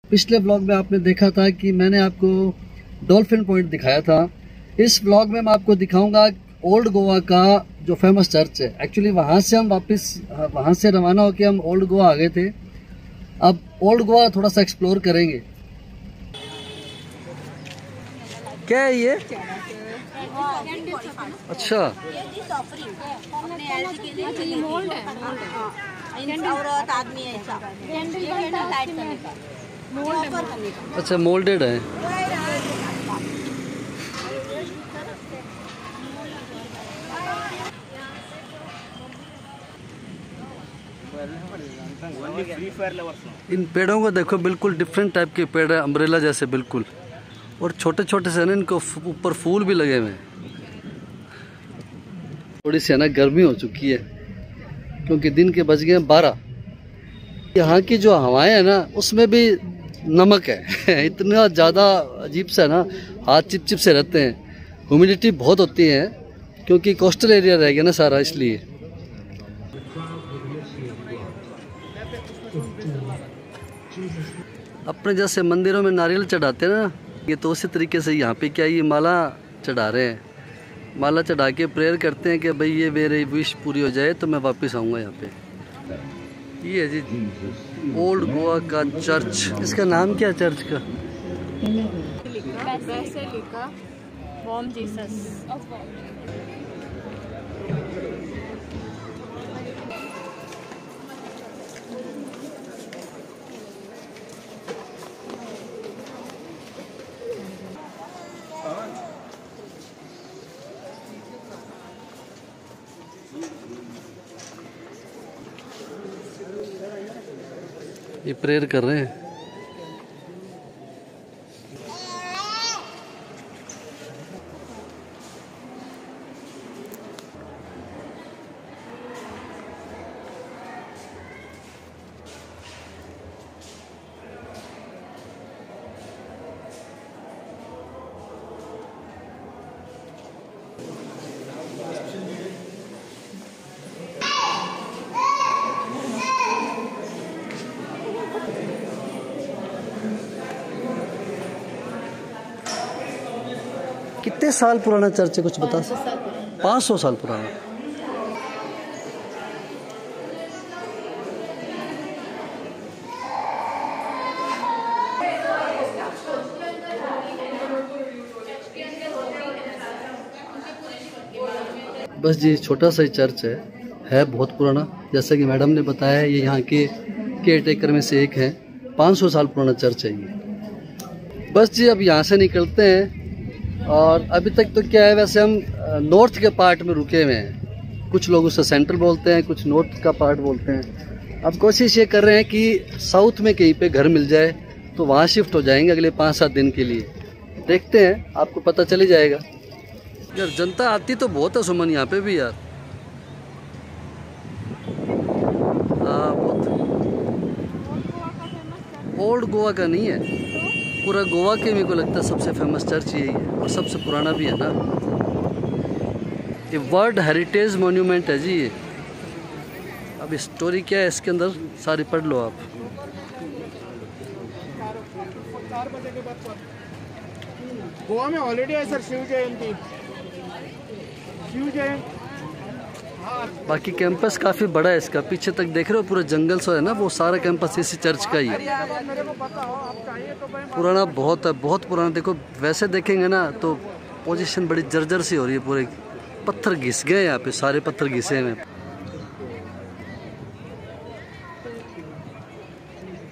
पिछले व्लॉग में आपने देखा था कि मैंने आपको डॉल्फिन पॉइंट दिखाया था। इस व्लॉग में मैं आपको दिखाऊंगा ओल्ड गोवा का जो फेमस चर्च है। एक्चुअली वहाँ से हम वापस वहाँ से रवाना होकर हम ओल्ड गोवा आ गए थे। अब ओल्ड गोवा थोड़ा सा एक्सप्लोर करेंगे। क्या है ये? अच्छा, अच्छा मोल्डेड है। इन पेड़ों को देखो, बिल्कुल डिफरेंट टाइप के पेड़ है, अम्ब्रेला जैसे बिल्कुल, और छोटे छोटे से ना इनको ऊपर फूल भी लगे हुए हैं। थोड़ी सी है ना गर्मी हो चुकी है क्योंकि दिन के बज गए 12। यहाँ की जो हवाएं है ना उसमें भी नमक है इतना ज़्यादा अजीब सा है ना, हाथ चिप चिप से रहते हैं। ह्यूमिडिटी बहुत होती है क्योंकि कोस्टल एरिया रह गया ना सारा, इसलिए। अपने जैसे मंदिरों में नारियल चढ़ाते हैं ना, ये तो उसी तरीके से यहाँ पे क्या ये माला चढ़ा रहे हैं। माला चढ़ा के प्रेयर करते हैं कि भाई ये मेरी विश पूरी हो जाए तो मैं वापस आऊँगा यहाँ पे। ये है जी ओल्ड गोवा का चर्च। इसका नाम क्या है चर्च का? Basilica Bom Jesus. ये प्रेयर कर रहे हैं। कितने साल पुराना चर्च है, कुछ बता? 500 साल पुराना। बस जी छोटा सा ही चर्च है बहुत पुराना। जैसा कि मैडम ने बताया ये यहाँ के केयर टेकर में से एक है। 500 साल पुराना चर्च है ये। बस जी अब यहाँ से निकलते हैं। और अभी तक तो क्या है, वैसे हम नॉर्थ के पार्ट में रुके हुए हैं। कुछ लोग उसे सेंट्रल बोलते हैं, कुछ नॉर्थ का पार्ट बोलते हैं। अब कोशिश ये कर रहे हैं कि साउथ में कहीं पे घर मिल जाए तो वहाँ शिफ्ट हो जाएंगे अगले 5-7 दिन के लिए। देखते हैं, आपको पता चल ही जाएगा। यार जनता आती तो बहुत है सुमन यहाँ पे भी यार। हाँ बहुत। ओल्ड गोवा का नहीं है, पूरा गोवा के मेरे को लगता है सबसे फेमस चर्च यही है और सबसे पुराना भी है ना। ये वर्ल्ड हेरिटेज मॉन्यूमेंट है जी ये। अब स्टोरी क्या है इसके अंदर सारी पढ़ लो आप। गोवा में ऑलरेडी है सर शिव जयंती। शिव जयंती। बाकी कैंपस काफ़ी बड़ा है इसका। पीछे तक देख रहे हो पूरा जंगल सा है ना, वो सारा कैंपस इसी चर्च का ही है। पुराना बहुत है, बहुत पुराना। देखो वैसे देखेंगे ना तो पोजीशन बड़ी जर्जर सी हो रही है। पूरे पत्थर घिस गए यहाँ पे, सारे पत्थर घिसे हुए हैं।